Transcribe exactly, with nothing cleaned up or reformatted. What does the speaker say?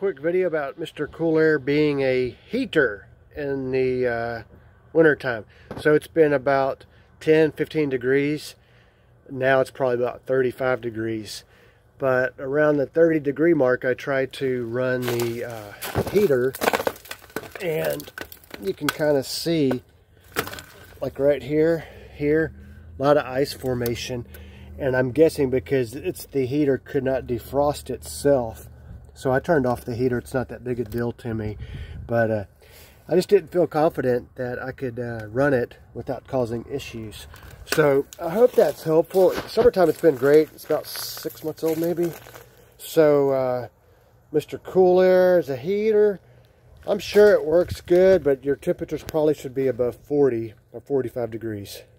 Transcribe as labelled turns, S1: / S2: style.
S1: quick video about Mister Coolair being a heater in the uh, winter time. So it's been about ten, fifteen degrees. Now it's probably about thirty-five degrees. But around the thirty degree mark, I tried to run the uh, heater, and you can kind of see, like right here, here, a lot of ice formation. And I'm guessing because it's the heater could not defrost itself. So I turned off the heater. It's not that big a deal to me. But uh, I just didn't feel confident that I could uh, run it without causing issues. So I hope that's helpful. Summertime, it's been great. It's about six months old maybe. So uh, Mister Coolair is a heater. I'm sure it works good, but your temperatures probably should be above forty or forty-five degrees.